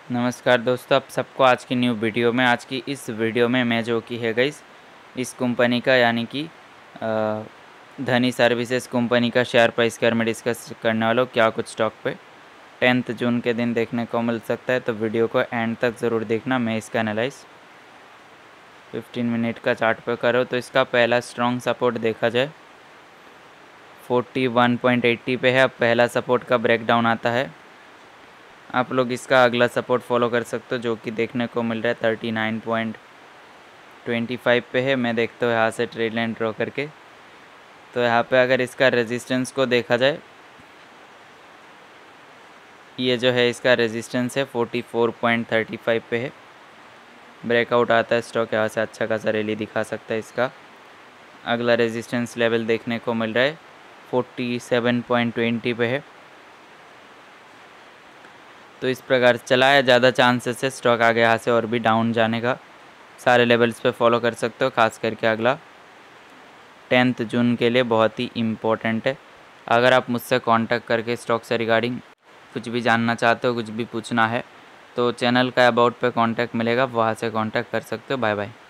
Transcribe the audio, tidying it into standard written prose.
नमस्कार दोस्तों, आप सबको आज की न्यू वीडियो में। आज की इस वीडियो में मैं जो कि है गाइस इस कंपनी का यानी कि धनी सर्विसेज कंपनी का शेयर प्राइस के बारे में डिस्कस करने वाला हूँ। क्या कुछ स्टॉक पे 10 जून के दिन देखने को मिल सकता है, तो वीडियो को एंड तक ज़रूर देखना। मैं इसका एनालाइज 15 मिनट का चार्ट पे करो तो इसका पहला स्ट्रॉन्ग सपोर्ट देखा जाए 41.80 पे है। अब पहला सपोर्ट का ब्रेकडाउन आता है, आप लोग इसका अगला सपोर्ट फॉलो कर सकते हो जो कि देखने को मिल रहा है 39.25 पे है। मैं देखता हूँ यहाँ से ट्रेड लाइन ड्रॉ करके, तो यहाँ पे अगर इसका रेजिस्टेंस को देखा जाए, ये जो है इसका रेजिस्टेंस है 44.35 पे है। ब्रेकआउट आता है स्टॉक यहाँ से अच्छा खासा रैली दिखा सकता है। इसका अगला रेजिस्टेंस लेवल देखने को मिल रहा है 47.20 पे है। तो इस प्रकार से चला है, ज़्यादा चांसेस है स्टॉक आगे यहाँ से और भी डाउन जाने का। सारे लेवल्स पे फॉलो कर सकते हो, खास करके अगला 10 जून के लिए बहुत ही इम्पोर्टेंट है। अगर आप मुझसे कांटेक्ट करके स्टॉक से रिगार्डिंग कुछ भी जानना चाहते हो, कुछ भी पूछना है, तो चैनल का अबाउट पे कांटेक्ट मिलेगा, वहाँ से कांटेक्ट कर सकते हो। Bye bye.